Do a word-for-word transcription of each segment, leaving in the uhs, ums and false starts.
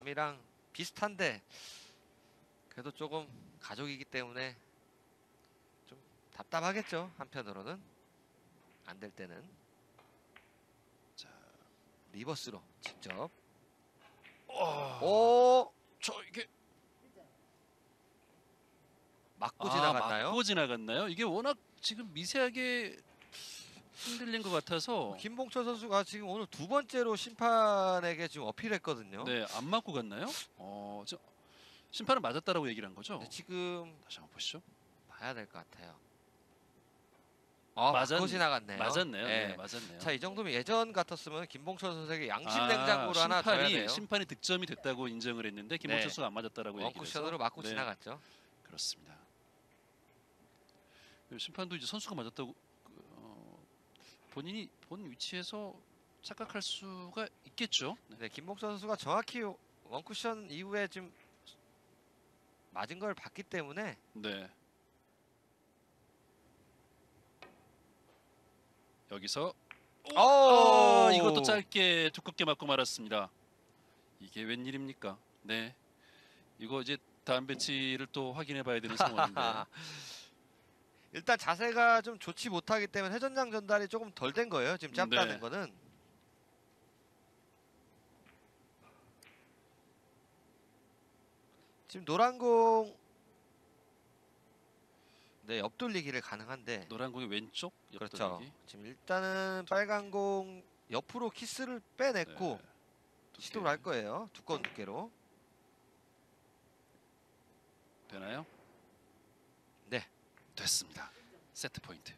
남이랑 비슷한데 그래도 조금 가족이기 때문에 좀 답답하겠죠. 한편으로는 안 될 때는. 자, 리버스로 직접. 어... 오, 저 이게 맞고 아, 지나갔나요? 맞고 지나갔나요? 이게 워낙 지금 미세하게 흔들린 것 같아서. 김봉철 선수가 지금 오늘 두 번째로 심판에게 지금 어필했거든요. 네, 안 맞고 갔나요? 어, 저 심판은 맞았다라고 얘기를 한 거죠? 근데 지금 다시 한번 보시죠. 봐야 될 것 같아요. 아, 맞았, 맞고 지나갔네요. 맞았네요. 네. 네, 맞았네요. 자, 이 정도면 예전 같았으면 김봉철 선수에게 양심 아, 냉장고를 하나 줘야 심판이 돼요. 심판이 득점이 됐다고 인정을 했는데 김봉철 네. 선수가 안 맞았다라고 얘기를 해서 원쿠션으로 맞고 네, 지나갔죠. 그렇습니다. 심판도 이제 선수가 맞았다고 어, 본인이 본 위치에서 착각할 수가 있겠죠. 네. 네, 김봉철 선수가 정확히 원쿠션 이후에 지금 맞은 걸 봤기 때문에 네. 여기서 오! 아, 이것도 짧게 두껍게 맞고 말았습니다. 이게 웬일입니까? 네. 이거 이제 다음 배치를 또 확인해 봐야 되는 상황인데. 일단 자세가 좀 좋지 못하기 때문에 회전장 전달이 조금 덜 된 거예요. 지금 짧다는 네. 거는. 지금 노란 공 네, 옆돌리기를 가능한데. 노란 공의 왼쪽 옆돌리기. 그렇죠. 지금 일단은 빨간 공 옆으로 키스를 빼냈고 네. 시도를 할 거예요. 두꺼운 두께로. 되나요? 네. 됐습니다. 세트 포인트.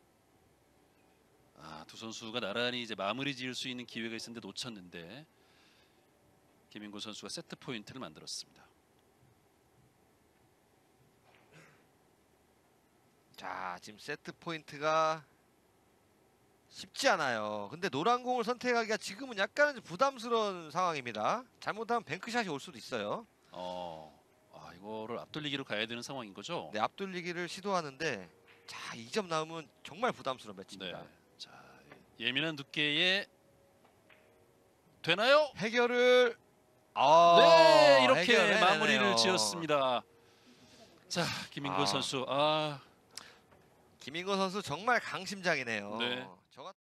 아, 두 선수가 나란히 이제 마무리 지을 수 있는 기회가 있었는데 놓쳤는데 김인곤 선수가 세트 포인트를 만들었습니다. 자, 지금 세트 포인트가 쉽지 않아요. 근데 노란 공을 선택하기가 지금은 약간은 부담스러운 상황입니다. 잘못하면 뱅크샷이 올 수도 있어요. 어, 아, 이거를 앞돌리기로 가야 되는 상황인 거죠? 네, 앞돌리기를 시도하는데 자, 이 점 나오면 정말 부담스러운 매치입니다. 네. 자, 예민한 두께에 되나요? 해결을 아, 네, 이렇게 해결해내네요. 마무리를 지었습니다. 자, 김인곤 아. 선수. 아, 김인곤 선수 정말 강심장이네요. 네.